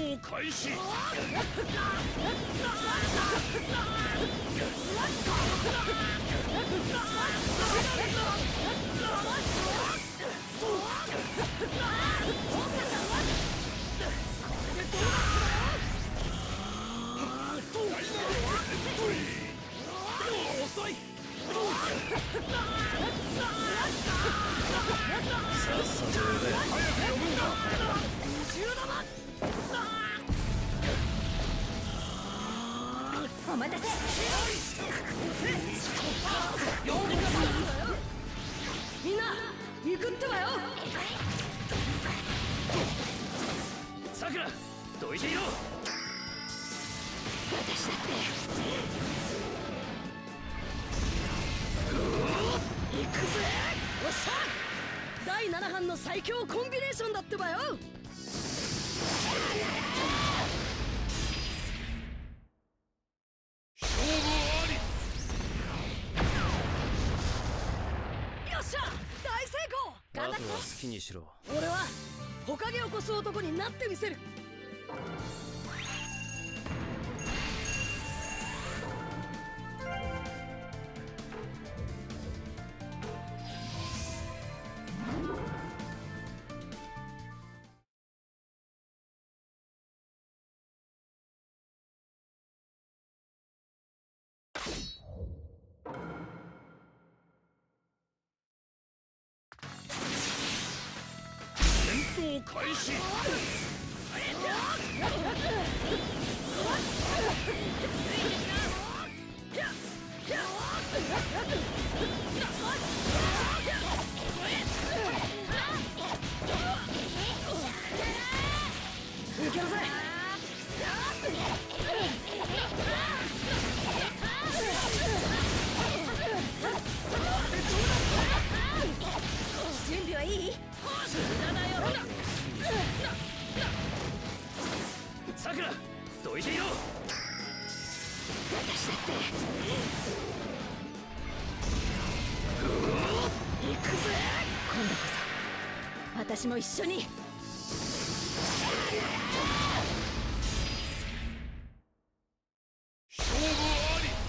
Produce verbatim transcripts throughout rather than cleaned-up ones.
闘開始。遅い。さっさと呼べ。早く呼ぶんだ。二重玉。 お待たせ。みんな行くってばよ。 さくら、どいていろ。 私だって。行くぜ。おっしゃ。だいなな班の最強コンビネーションだってばよ。 あとは好きにしろ。 俺は火影を起こす男になってみせる。 戦闘開始。 いけるぜ。準備はいい？ さくら、どいていろ。 私だって行くぜ。今度こそ私も一緒に。 勝負あり。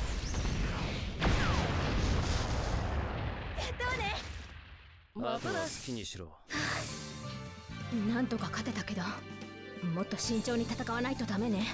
どうね。 あとは好きにしろ。 なんとか勝てたけど、もっと慎重に戦わないとダメね。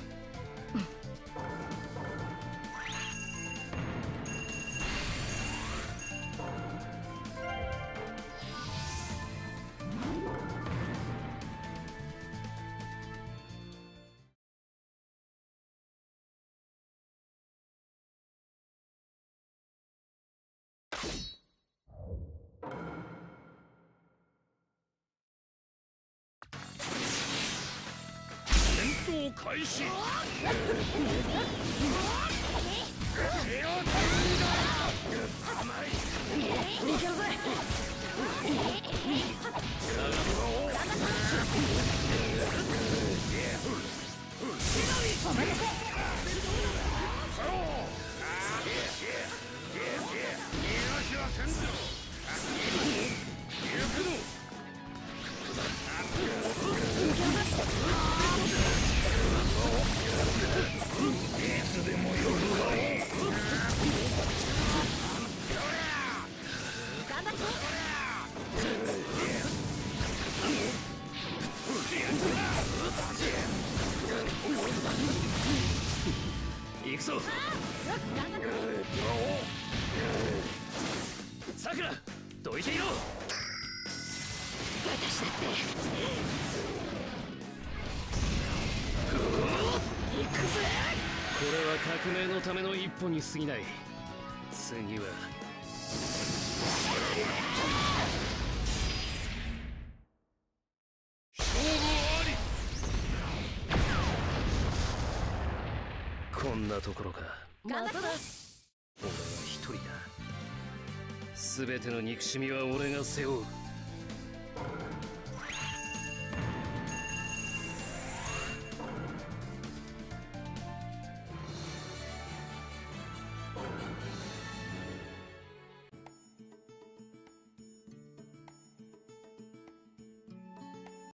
戦闘開始。 いけるぜ。お待たせ。 行くぞ。さくら、どいていろ。 私だって行くぜ。 これは革命のための一歩に過ぎない。次は勝負あり。こんなところか。 まただ。 俺は一人だ。全ての憎しみは俺が背負う。